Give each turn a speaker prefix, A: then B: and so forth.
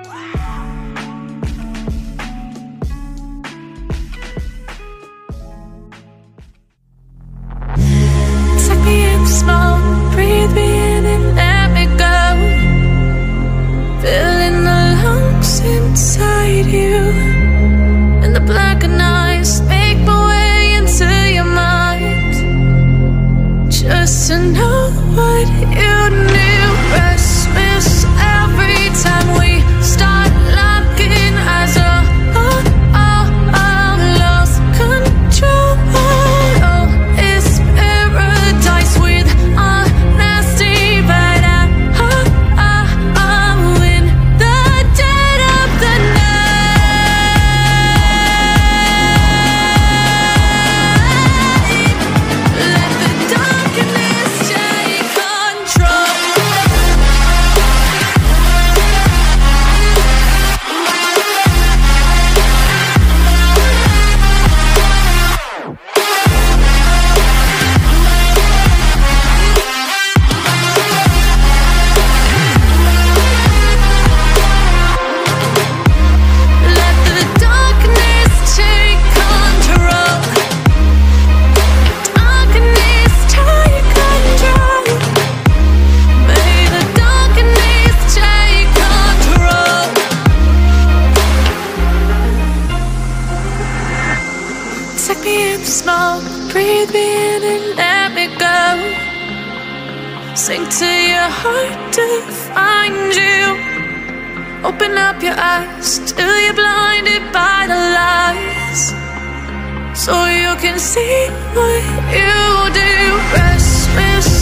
A: Sink to your heart to find you. Open up your eyes till you're blinded by the lies, so you can see what you do. Restless